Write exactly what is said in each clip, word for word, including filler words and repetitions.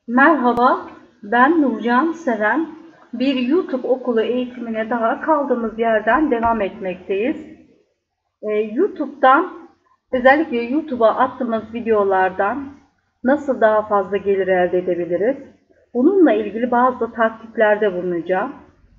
Merhaba, ben Nurcan Seven. Bir YouTube okulu eğitimine daha kaldığımız yerden devam etmekteyiz. Ee, YouTube'dan, özellikle YouTube'a attığımız videolardan nasıl daha fazla gelir elde edebiliriz? Bununla ilgili bazı taktiklerde bulunacağım.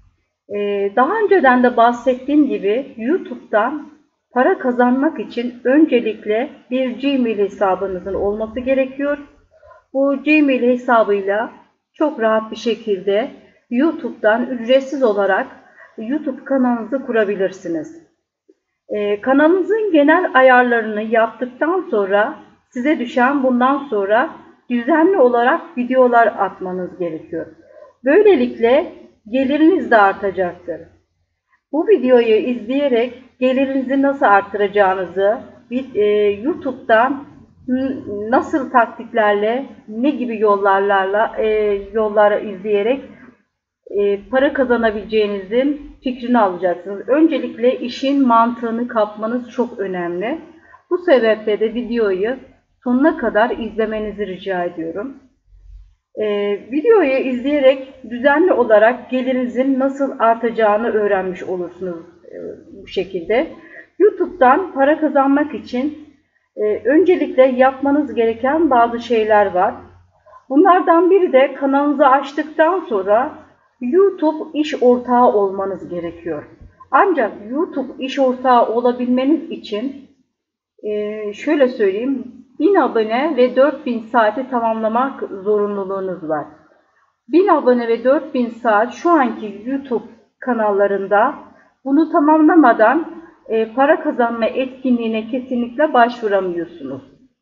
Ee, daha önceden de bahsettiğim gibi YouTube'dan para kazanmak için öncelikle bir Gmail hesabınızın olması gerekiyor. Bu Gmail hesabıyla çok rahat bir şekilde YouTube'dan ücretsiz olarak YouTube kanalınızı kurabilirsiniz. Ee, kanalınızın genel ayarlarını yaptıktan sonra size düşen bundan sonra düzenli olarak videolar atmanız gerekiyor. Böylelikle geliriniz de artacaktır. Bu videoyu izleyerek gelirinizi nasıl arttıracağınızı e, YouTube'dan nasıl taktiklerle, ne gibi yollarla, e, yollara izleyerek e, para kazanabileceğinizin fikrini alacaksınız. Öncelikle işin mantığını kapmanız çok önemli. Bu sebeple de videoyu sonuna kadar izlemenizi rica ediyorum. E, videoyu izleyerek düzenli olarak gelirinizin nasıl artacağını öğrenmiş olursunuz e, bu şekilde. YouTube'dan para kazanmak için e, öncelikle yapmanız gereken bazı şeyler var. Bunlardan biri de kanalınızı açtıktan sonra YouTube iş ortağı olmanız gerekiyor. Ancak YouTube iş ortağı olabilmeniz için e, şöyle söyleyeyim, bin abone ve dört bin saati tamamlamak zorunluluğunuz var. bin abone ve dört bin saat şu anki YouTube kanallarında bunu tamamlamadan e, para kazanma etkinliğine kesinlikle başvuramıyorsunuz.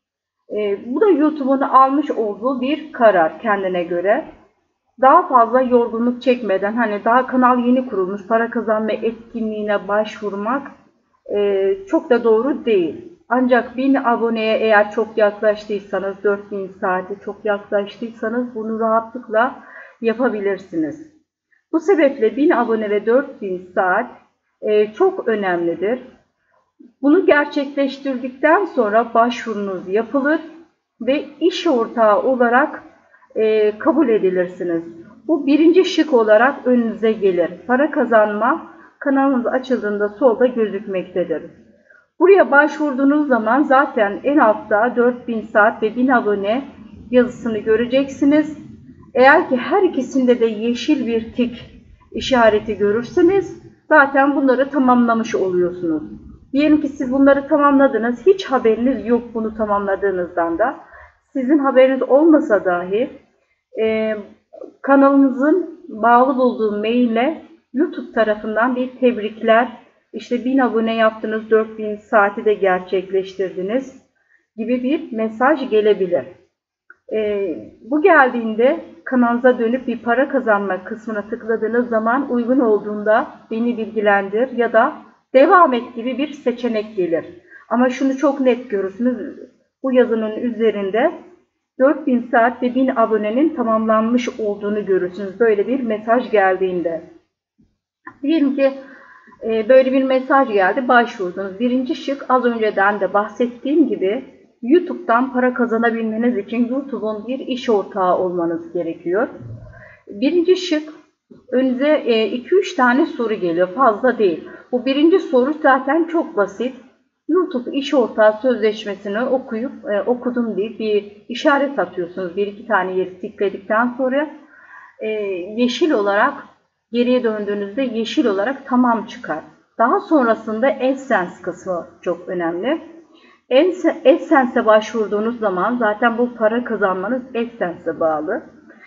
E, bu da YouTube'un almış olduğu bir karar kendine göre. Daha fazla yorgunluk çekmeden, hani daha kanal yeni kurulmuş, para kazanma etkinliğine başvurmak e, çok da doğru değil. Ancak bin aboneye eğer çok yaklaştıysanız, dört bin saate çok yaklaştıysanız bunu rahatlıkla yapabilirsiniz. Bu sebeple bin abone ve dört bin saat e, çok önemlidir. Bunu gerçekleştirdikten sonra başvurunuz yapılır ve iş ortağı olarak e, kabul edilirsiniz. Bu birinci şık olarak önünüze gelir. Para kazanma kanalınız açıldığında solda gözükmektedir. Buraya başvurduğunuz zaman zaten en altta dört bin saat ve bin abone yazısını göreceksiniz. Eğer ki her ikisinde de yeşil bir tik işareti görürseniz zaten bunları tamamlamış oluyorsunuz. Diyelim ki siz bunları tamamladınız, hiç haberiniz yok bunu tamamladığınızdan da. Sizin haberiniz olmasa dahi e, kanalınızın bağlı bulduğu maille YouTube tarafından bir tebrikler, işte bin abone yaptınız, dört bin saati de gerçekleştirdiniz gibi bir mesaj gelebilir. E, bu geldiğinde kanalınıza dönüp bir para kazanma kısmına tıkladığınız zaman uygun olduğunda beni bilgilendir ya da devam et gibi bir seçenek gelir. Ama şunu çok net görürsünüz, bu yazının üzerinde dört bin saat ve bin abonenin tamamlanmış olduğunu görürsünüz böyle bir mesaj geldiğinde. Diyelim ki e, böyle bir mesaj geldi, başvurdunuz. Birinci şık az önceden de bahsettiğim gibi YouTube'dan para kazanabilmeniz için YouTube'un bir iş ortağı olmanız gerekiyor. Birinci şık, önünüze iki üç tane soru geliyor, fazla değil. Bu birinci soru zaten çok basit. YouTube iş ortağı sözleşmesini okuyup e, okudum deyip bir işaret atıyorsunuz. Bir iki tane yeri tıkladıktan sonra e, yeşil olarak geriye döndüğünüzde yeşil olarak tamam çıkar. Daha sonrasında AdSense kısmı çok önemli. AdSense'e başvurduğunuz zaman zaten bu para kazanmanız AdSense'e bağlı.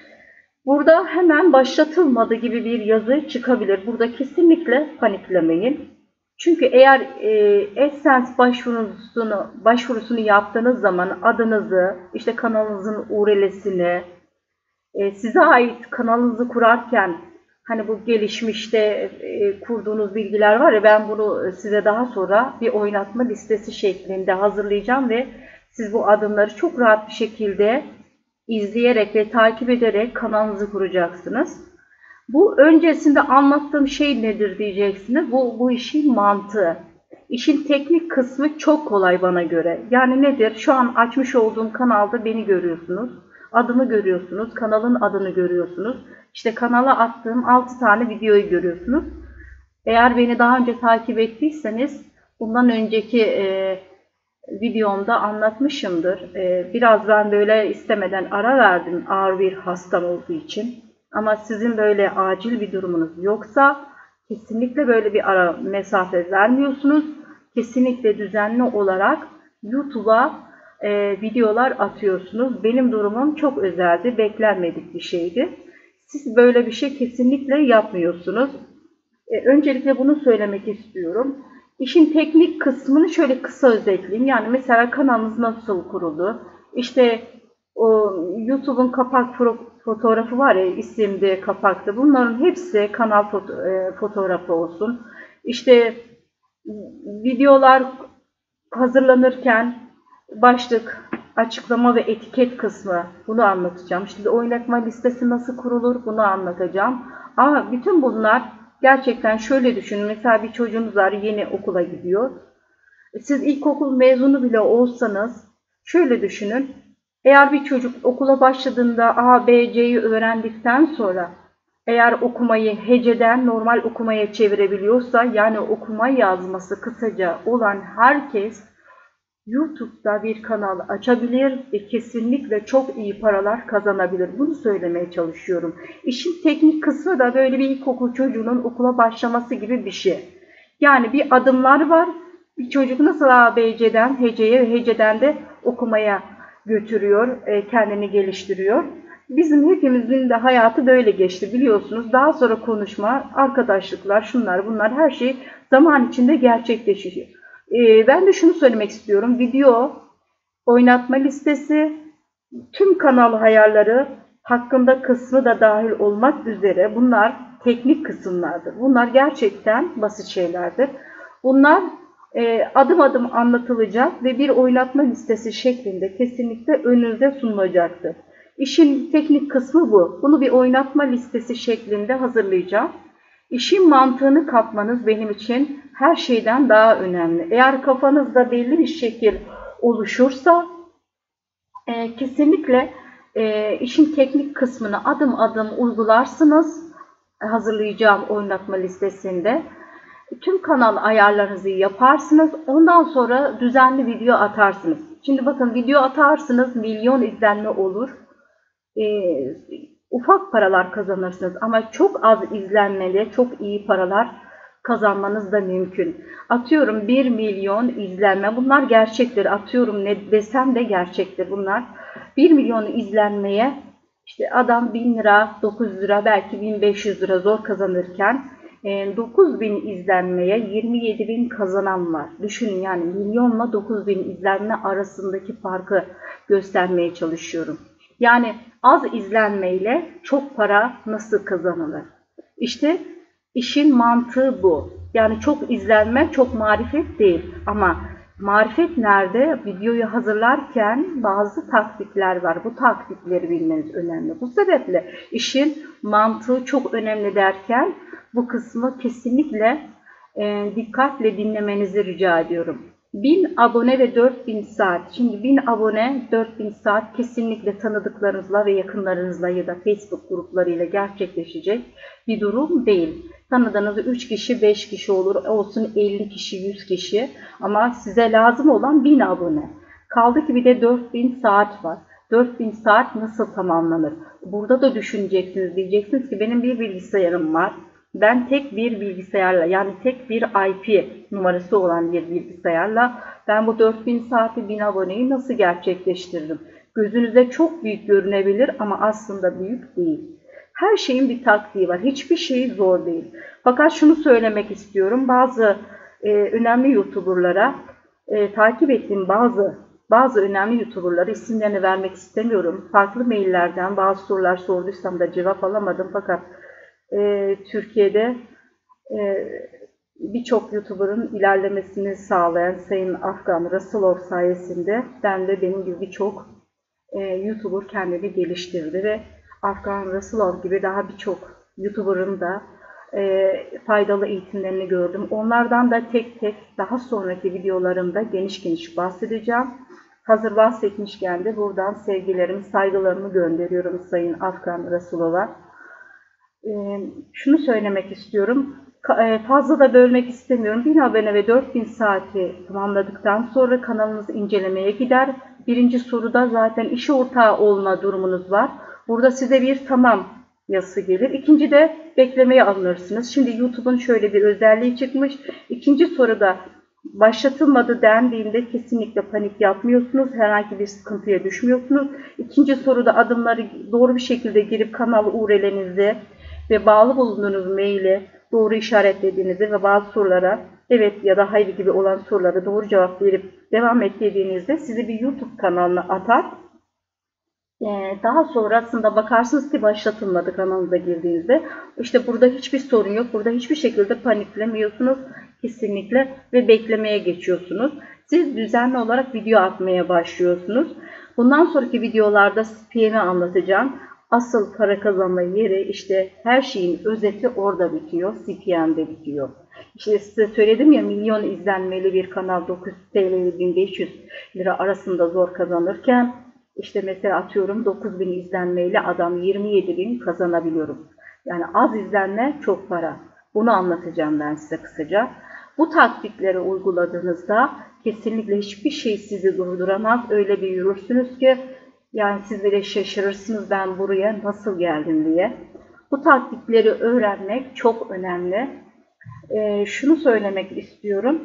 Burada hemen başlatılmadı gibi bir yazı çıkabilir. Burada kesinlikle paniklemeyin. Çünkü eğer e, AdSense başvurusunu, başvurusunu yaptığınız zaman adınızı, işte kanalınızın U R L'sini, e, size ait kanalınızı kurarken hani bu gelişmişte e, kurduğunuz bilgiler var ya, ben bunu size daha sonra bir oynatma listesi şeklinde hazırlayacağım ve siz bu adımları çok rahat bir şekilde izleyerek ve takip ederek kanalınızı kuracaksınız. Bu öncesinde anlattığım şey nedir diyeceksiniz. Bu, bu işin mantığı. İşin teknik kısmı çok kolay bana göre. Yani nedir? Şu an açmış olduğum kanalda beni görüyorsunuz. Adımı görüyorsunuz, kanalın adını görüyorsunuz. İşte kanala attığım altı tane videoyu görüyorsunuz. Eğer beni daha önce takip ettiyseniz bundan önceki e, videomda anlatmışımdır. E, biraz ben böyle istemeden ara verdim ağır bir hastam olduğu için. Ama sizin böyle acil bir durumunuz yoksa kesinlikle böyle bir ara mesafe vermiyorsunuz. Kesinlikle düzenli olarak YouTube'a e, videolar atıyorsunuz. Benim durumum çok özeldi, beklenmedik bir şeydi. Siz böyle bir şey kesinlikle yapmıyorsunuz. E, öncelikle bunu söylemek istiyorum. İşin teknik kısmını şöyle kısa özetleyeyim. Yani mesela kanalınız nasıl kuruldu? İşte o YouTube'un kapak fotoğrafı var ya, isimde, kapakta. Bunların hepsi kanal foto e, fotoğrafı olsun. İşte videolar hazırlanırken başlık, açıklama ve etiket kısmı, bunu anlatacağım. Şimdi oynatma listesi nasıl kurulur, bunu anlatacağım. Ama bütün bunlar gerçekten şöyle düşünün. Mesela bir çocuğunuz var, yeni okula gidiyor. Siz ilkokul mezunu bile olsanız şöyle düşünün. Eğer bir çocuk okula başladığında A, B, C'yi öğrendikten sonra eğer okumayı heceden normal okumaya çevirebiliyorsa, yani okuma yazması kısaca olan herkes YouTube'da bir kanal açabilir ve kesinlikle çok iyi paralar kazanabilir. Bunu söylemeye çalışıyorum. İşin teknik kısmı da böyle bir ilkokul çocuğunun okula başlaması gibi bir şey. Yani bir adımlar var. Bir çocuk nasıl A, B, C'den heceye ve heceden de okumaya götürüyor, kendini geliştiriyor. Bizim hepimizin de hayatı böyle geçti biliyorsunuz. Daha sonra konuşma, arkadaşlıklar, şunlar bunlar, her şey zaman içinde gerçekleşiyor. Ee, ben de şunu söylemek istiyorum. Video, oynatma listesi, tüm kanal ayarları hakkında kısmı da dahil olmak üzere bunlar teknik kısımlardır. Bunlar gerçekten basit şeylerdir. Bunlar e, adım adım anlatılacak ve bir oynatma listesi şeklinde kesinlikle önünüze sunulacaktır. İşin teknik kısmı bu. Bunu bir oynatma listesi şeklinde hazırlayacağım. İşin mantığını kapmanız benim için her şeyden daha önemli. Eğer kafanızda belli bir şekil oluşursa e, kesinlikle e, işin teknik kısmını adım adım uygularsınız. Hazırlayacağım oynatma listesinde. Tüm kanal ayarlarınızı yaparsınız. Ondan sonra düzenli video atarsınız. Şimdi bakın, video atarsınız, milyon izlenme olur. E, ufak paralar kazanırsınız ama çok az izlenmeli, çok iyi paralar kazanmanız da mümkün. Atıyorum bir milyon izlenme, bunlar gerçektir. Atıyorum ne desem de gerçektir bunlar. bir milyon izlenmeye işte adam bin lira, dokuz yüz lira, belki bin beş yüz lira zor kazanırken dokuz bin izlenmeye yirmi yedi bin kazanan var. Düşünün, yani milyonla dokuz bin izlenme arasındaki farkı göstermeye çalışıyorum. Yani az izlenmeyle çok para nasıl kazanılır? İşte işin mantığı bu. Yani çok izlenme çok marifet değil. Ama marifet nerede? Videoyu hazırlarken bazı taktikler var. Bu taktikleri bilmeniz önemli. Bu sebeple işin mantığı çok önemli derken bu kısmı kesinlikle e, dikkatle dinlemenizi rica ediyorum. bin abone ve dört bin saat. Şimdi bin abone, dört bin saat kesinlikle tanıdıklarınızla ve yakınlarınızla ya da Facebook gruplarıyla gerçekleşecek bir durum değil. Tanıdığınız üç kişi, beş kişi olur, olsun elli kişi, yüz kişi, ama size lazım olan bin abone. Kaldı ki bir de dört bin saat var. dört bin saat nasıl tamamlanır? Burada da düşüneceksiniz, diyeceksiniz ki benim bir bilgisayarım var. Ben tek bir bilgisayarla, yani tek bir I P numarası olan bir bilgisayarla ben bu dört bin saati, bin aboneyi nasıl gerçekleştiririm? Gözünüze çok büyük görünebilir ama aslında büyük değil. Her şeyin bir taktiği var. Hiçbir şey zor değil. Fakat şunu söylemek istiyorum. Bazı e, önemli YouTuber'lara e, takip ettiğim bazı bazı önemli YouTuber'lara, isimlerini vermek istemiyorum. Farklı maillerden bazı sorular sorduysam da cevap alamadım. Fakat e, Türkiye'de e, birçok YouTuber'ın ilerlemesini sağlayan Sayın Afgan Rasulov sayesinde ben de benim gibi birçok e, YouTuber kendini geliştirdi ve Afgan Rasulov gibi daha birçok YouTuber'ın da e, faydalı eğitimlerini gördüm. Onlardan da tek tek daha sonraki videolarımda geniş geniş bahsedeceğim. Hazır bahsetmişken de buradan sevgilerimi, saygılarımı gönderiyorum Sayın Afgan Rasulova. Ee, şunu söylemek istiyorum. Fazla da bölmek istemiyorum. bin abone ve dört bin saati tamamladıktan sonra kanalımız incelemeye gider. Birinci soruda zaten iş ortağı olma durumunuz var. Burada size bir tamam yazısı gelir. İkinci de beklemeye alınırsınız. Şimdi YouTube'un şöyle bir özelliği çıkmış. İkinci soruda başlatılmadı dendiğinde kesinlikle panik yapmıyorsunuz. Herhangi bir sıkıntıya düşmüyorsunuz. İkinci soruda adımları doğru bir şekilde girip kanal U R L'nizi ve bağlı bulunduğunuz maili doğru işaretlediğinizde ve bazı sorulara evet ya da hayır gibi olan sorulara doğru cevap verip devam et dediğinizde sizi bir YouTube kanalına atar. Ee, daha sonrasında bakarsınız ki başlatılmadı kanalınıza girdiğinizde. İşte burada hiçbir sorun yok. Burada hiçbir şekilde paniklemiyorsunuz kesinlikle ve beklemeye geçiyorsunuz. Siz düzenli olarak video atmaya başlıyorsunuz. Bundan sonraki videolarda P M'i anlatacağım. Asıl para kazanma yeri işte her şeyin özeti orada bitiyor. C P M'de bitiyor. İşte size söyledim ya, milyon izlenmeli bir kanal dokuz yüz TL ile bin beş yüz lira arasında zor kazanırken işte mesela atıyorum dokuz bin izlenmeyle adam yirmi yedi bin kazanabiliyorum. Yani az izlenme çok para. Bunu anlatacağım ben size kısaca. Bu taktikleri uyguladığınızda kesinlikle hiçbir şey sizi durduramaz. Öyle bir yürürsünüz ki yani siz bile şaşırırsınız ben buraya nasıl geldim diye. Bu taktikleri öğrenmek çok önemli. Ee, şunu söylemek istiyorum.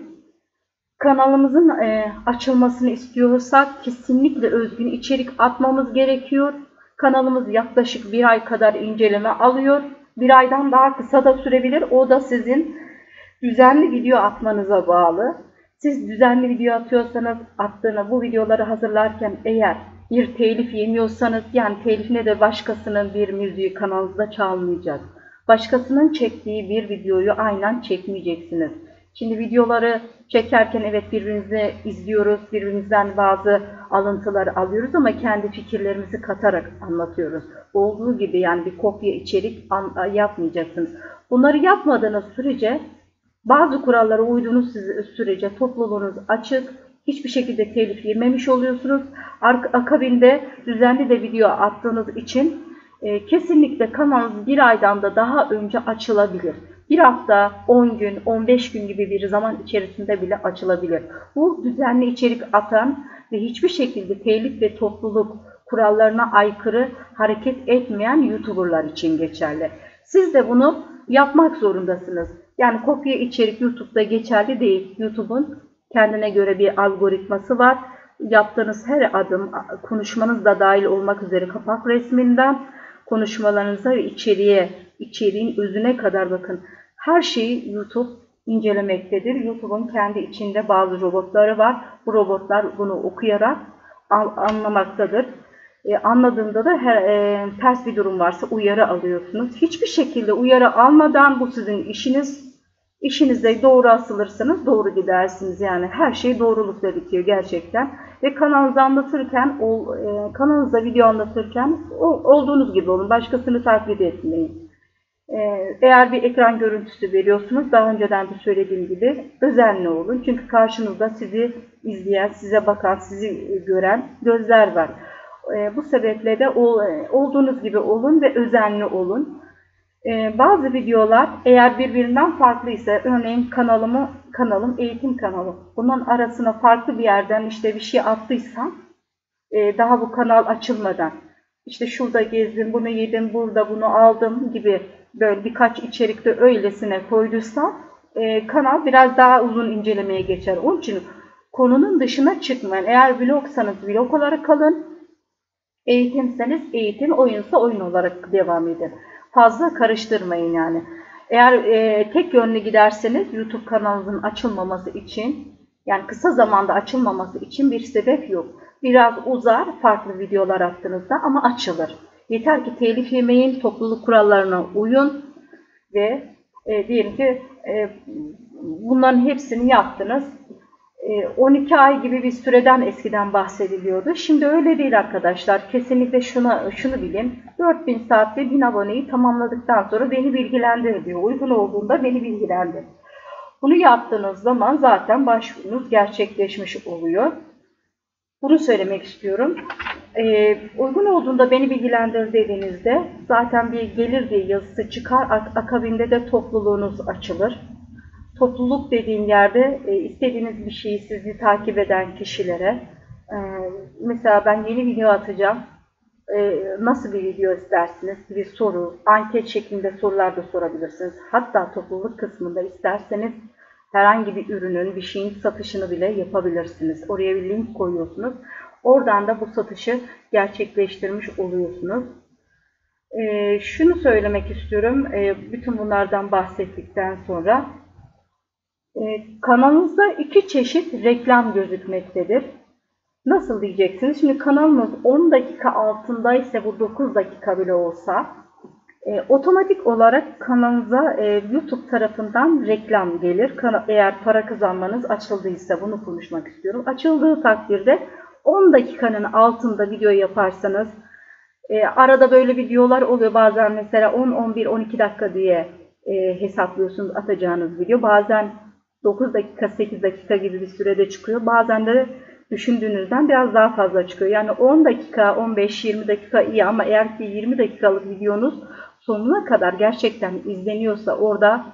Kanalımızın e, açılmasını istiyorsak kesinlikle özgün içerik atmamız gerekiyor. Kanalımız yaklaşık bir ay kadar inceleme alıyor. Bir aydan daha kısa da sürebilir. O da sizin düzenli video atmanıza bağlı. Siz düzenli video atıyorsanız, attığına bu videoları hazırlarken eğer bir telif yemiyorsanız, yani telif ne de başkasının bir müziği kanalınızda çalmayacak. Başkasının çektiği bir videoyu aynen çekmeyeceksiniz. Şimdi videoları çekerken evet birbirimizi izliyoruz, birbirimizden bazı alıntıları alıyoruz ama kendi fikirlerimizi katarak anlatıyoruz. Olduğu gibi yani bir kopya içerik yapmayacaksınız. Bunları yapmadığınız sürece, bazı kurallara uyduğunuz sürece topluluğunuz açık, hiçbir şekilde telif yememiş oluyorsunuz. Akabinde düzenli de video attığınız için e, kesinlikle kanalınız bir aydan da daha önce açılabilir. Bir hafta, on gün, on beş gün gibi bir zaman içerisinde bile açılabilir. Bu düzenli içerik atan ve hiçbir şekilde telif ve topluluk kurallarına aykırı hareket etmeyen YouTuber'lar için geçerli. Siz de bunu yapmak zorundasınız. Yani kopya içerik YouTube'da geçerli değil. YouTube'un kendine göre bir algoritması var. Yaptığınız her adım, konuşmanız da dahil olmak üzere kapak resminden konuşmalarınıza ve içeriğe, içeriğin özüne kadar bakın. Her şeyi YouTube incelemektedir. YouTube'un kendi içinde bazı robotları var. Bu robotlar bunu okuyarak anlamaktadır. E, anladığında da her, e, ters bir durum varsa uyarı alıyorsunuz. Hiçbir şekilde uyarı almadan bu sizin işiniz. İşinizde doğru asılırsanız doğru gidersiniz. Yani her şey doğrulukla bitiyor gerçekten. Ve kanalınızı anlatırken, o, e, kanalınızda video anlatırken o, olduğunuz gibi olun. Başkasını taklit etmeyin. E, eğer bir ekran görüntüsü veriyorsunuz, daha önceden de söylediğim gibi özenli olun. Çünkü karşınızda sizi izleyen, size bakan, sizi gören gözler var. E, bu sebeple de o, olduğunuz gibi olun ve özenli olun. Ee, bazı videolar eğer birbirinden farklıysa, örneğin kanalımı, kanalım eğitim kanalı. Bunun arasına farklı bir yerden işte bir şey attıysam, e, daha bu kanal açılmadan, işte şurada gezdim, bunu yedim, burada bunu aldım gibi böyle birkaç içerikte öylesine koyduysam, e, kanal biraz daha uzun incelemeye geçer. Onun için konunun dışına çıkmayın. Eğer vlogsanız vlog olarak kalın, eğitimseniz eğitim, oyunsa oyun olarak devam edin. Fazla karıştırmayın yani. Eğer e, tek yönlü giderseniz YouTube kanalınızın açılmaması için, yani kısa zamanda açılmaması için bir sebep yok. Biraz uzar farklı videolar attığınızda ama açılır. Yeter ki telif yemeyin, topluluk kurallarına uyun ve e, diyelim ki e, bunların hepsini yaptınız. on iki ay gibi bir süreden eskiden bahsediliyordu. Şimdi öyle değil arkadaşlar. Kesinlikle şunu, şunu bilin. dört bin saatte bin aboneyi tamamladıktan sonra beni bilgilendir diyor. Uygun olduğunda beni bilgilendir. Bunu yaptığınız zaman zaten başvurunuz gerçekleşmiş oluyor. Bunu söylemek istiyorum. Ee, uygun olduğunda beni bilgilendir dediğinizde zaten bir gelir diye yazısı çıkar. Akabinde de topluluğunuz açılır. Topluluk dediğim yerde e, istediğiniz bir şeyi sizi takip eden kişilere, e, mesela ben yeni video atacağım. E, nasıl bir video istersiniz? Bir soru, anket şeklinde sorular da sorabilirsiniz. Hatta topluluk kısmında isterseniz herhangi bir ürünün, bir şeyin satışını bile yapabilirsiniz. Oraya bir link koyuyorsunuz. Oradan da bu satışı gerçekleştirmiş oluyorsunuz. E, şunu söylemek istiyorum. E, bütün bunlardan bahsettikten sonra e, kanalınızda iki çeşit reklam gözükmektedir. Nasıl diyeceksiniz? Şimdi kanalımız on dakika altındaysa, bu dokuz dakika bile olsa e, otomatik olarak kanalınıza e, YouTube tarafından reklam gelir. Kana eğer para kazanmanız açıldıysa, bunu konuşmak istiyorum. Açıldığı takdirde on dakikanın altında video yaparsanız, e, arada böyle videolar oluyor. Bazen mesela on, on bir, on iki dakika diye e, hesaplıyorsunuz atacağınız video. Bazen dokuz dakika, sekiz dakika gibi bir sürede çıkıyor. Bazen de düşündüğünüzden biraz daha fazla çıkıyor. Yani on dakika, on beş yirmi dakika iyi ama eğer ki yirmi dakikalık videonuz sonuna kadar gerçekten izleniyorsa, orada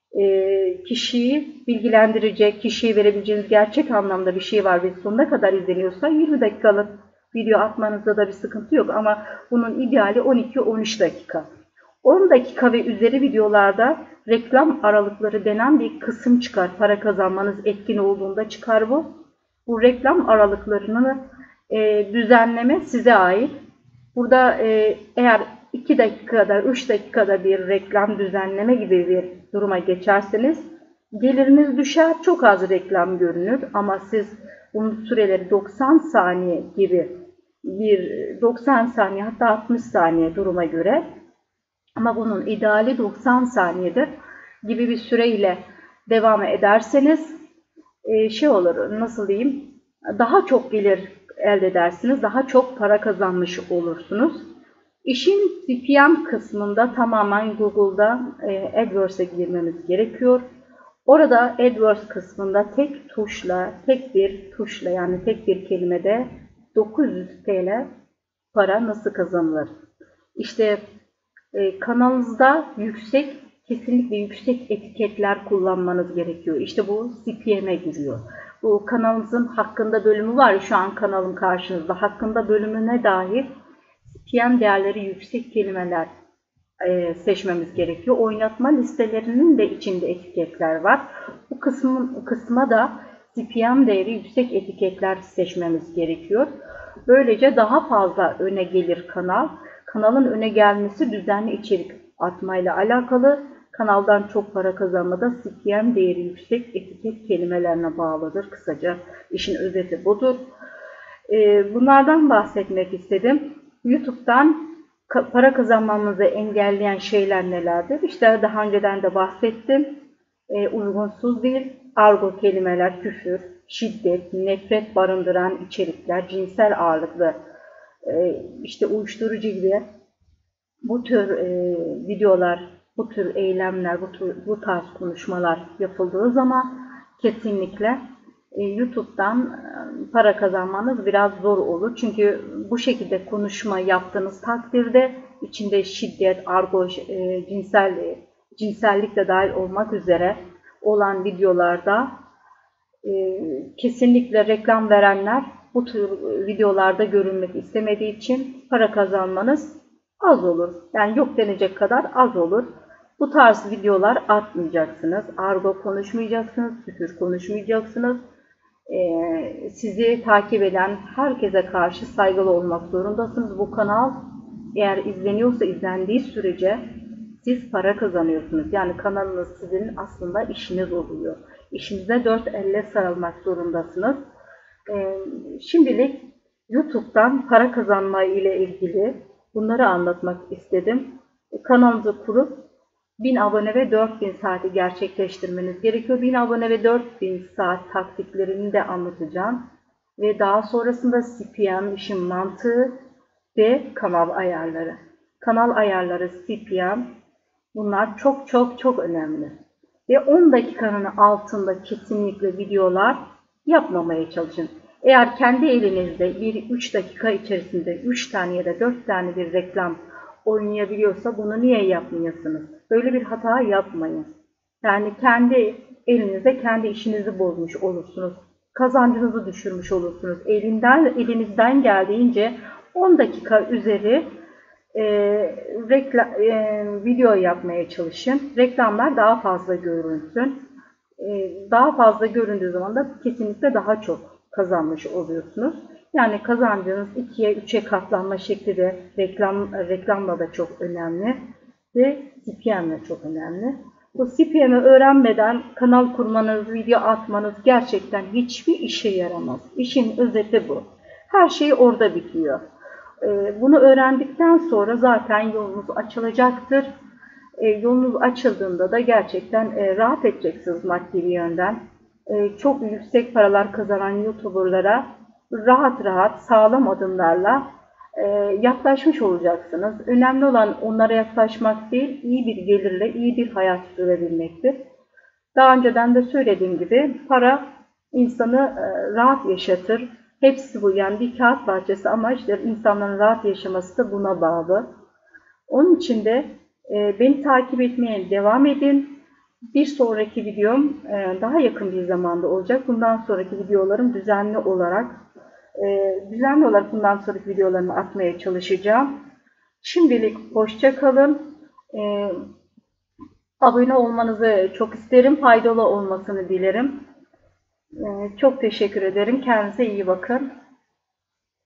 e, kişiyi bilgilendirecek, kişiye verebileceğiniz gerçek anlamda bir şey var ve sonuna kadar izleniyorsa yirmi dakikalık video atmanızda da bir sıkıntı yok. Ama bunun ideali on iki on üç dakika. on dakika ve üzeri videolarda reklam aralıkları denen bir kısım çıkar. Para kazanmanız etkin olduğunda çıkar bu. Bu reklam aralıklarını e, düzenleme size ait. Burada e, eğer iki dakikada, üç dakikada bir reklam düzenleme gibi bir duruma geçerseniz geliriniz düşer, çok az reklam görünür. Ama siz bunun süreleri doksan saniye gibi bir doksan saniye, hatta altmış saniye duruma göre, ama bunun ideali doksan saniyedir gibi bir süreyle devam ederseniz e, şey olur, nasıl diyeyim, daha çok gelir elde edersiniz, daha çok para kazanmış olursunuz. İşin C P M kısmında tamamen Google'da e, AdWords'e girmemiz gerekiyor. Orada AdWords kısmında tek tuşla, tek bir tuşla, yani tek bir kelimede dokuz yüz T L para nasıl kazanılır? İşte e, kanalınızda yüksek, kesinlikle yüksek etiketler kullanmanız gerekiyor. İşte bu C P M'e giriyor. Bu kanalımızın hakkında bölümü var ya, şu an kanalım karşınızda. Hakkında bölümüne dair C P M değerleri yüksek kelimeler e, seçmemiz gerekiyor. Oynatma listelerinin de içinde etiketler var. Bu kısmın, kısma da C P M değeri yüksek etiketler seçmemiz gerekiyor. Böylece daha fazla öne gelir kanal. Kanalın öne gelmesi düzenli içerik atmayla alakalı. Kanaldan çok para kazanmada C P M değeri yüksek etiket kelimelerine bağlıdır. Kısaca işin özeti budur. Bunlardan bahsetmek istedim. YouTube'dan para kazanmamızı engelleyen şeyler nelerdir? İşte daha önceden de bahsettim. Uygunsuz dil, argo kelimeler, küfür, şiddet, nefret barındıran içerikler, cinsel ağırlıklı, işte uyuşturucu gibi bu tür videolar, bu tür eylemler, bu, tür, bu tarz konuşmalar yapıldığı zaman kesinlikle YouTube'dan para kazanmanız biraz zor olur. Çünkü bu şekilde konuşma yaptığınız takdirde içinde şiddet, argo, cinsel, cinsellik de dahil olmak üzere olan videolarda kesinlikle reklam verenler bu tür videolarda görünmek istemediği için para kazanmanız az olur. Yani yok denecek kadar az olur. Bu tarz videolar atmayacaksınız. Argo konuşmayacaksınız, küfür konuşmayacaksınız. Ee, sizi takip eden herkese karşı saygılı olmak zorundasınız. Bu kanal eğer izleniyorsa, izlendiği sürece siz para kazanıyorsunuz. Yani kanalınız sizin aslında işiniz oluyor. İşinize dört elle sarılmak zorundasınız. Ee, şimdilik YouTube'dan para kazanma ile ilgili bunları anlatmak istedim. Kanalınızı kurup bin abone ve dört bin saati gerçekleştirmeniz gerekiyor. bin abone ve dört bin saat taktiklerini de anlatacağım. Ve daha sonrasında C P M, işin mantığı ve kanal ayarları. Kanal ayarları, C P M, bunlar çok çok çok önemli. Ve on dakikanın altında kesinlikle videolar yapmamaya çalışın. Eğer kendi elinizde bir üç dakika içerisinde üç tane ya da dört tane bir reklam oynayabiliyorsa bunu niye yapmayasınız? Böyle bir hata yapmayın. Yani kendi elinizde kendi işinizi bozmuş olursunuz. Kazancınızı düşürmüş olursunuz. Elinden, elinizden geldiğince on dakika üzeri e, reklam, e, video yapmaya çalışın. Reklamlar daha fazla görünsün. E, daha fazla göründüğü zaman da kesinlikle daha çok kazanmış oluyorsunuz. Yani kazancınız ikiye üçe katlanma şekli de reklam, reklamla da çok önemli ve C P M de çok önemli. Bu C P M'i öğrenmeden kanal kurmanız, video atmanız gerçekten hiçbir işe yaramaz. İşin özeti bu. Her şey orada bitiyor. Bunu öğrendikten sonra zaten yolunuz açılacaktır. Yolunuz açıldığında da gerçekten rahat edeceksiniz maddi bir yönden. Çok yüksek paralar kazanan YouTuber'lara rahat rahat sağlam adımlarla yaklaşmış olacaksınız. Önemli olan onlara yaklaşmak değil, iyi bir gelirle iyi bir hayat sürebilmektir. Daha önceden de söylediğim gibi para insanı rahat yaşatır. Hepsi bu, yani bir kağıt parçası ama işte insanların rahat yaşaması da buna bağlı. Onun için de beni takip etmeye devam edin. Bir sonraki videom daha yakın bir zamanda olacak. Bundan sonraki videolarım düzenli olarak düzenli olarak bundan sonraki videolarımı atmaya çalışacağım. Şimdilik hoşça kalın. Abone olmanızı çok isterim. Faydalı olmasını dilerim. Çok teşekkür ederim. Kendinize iyi bakın.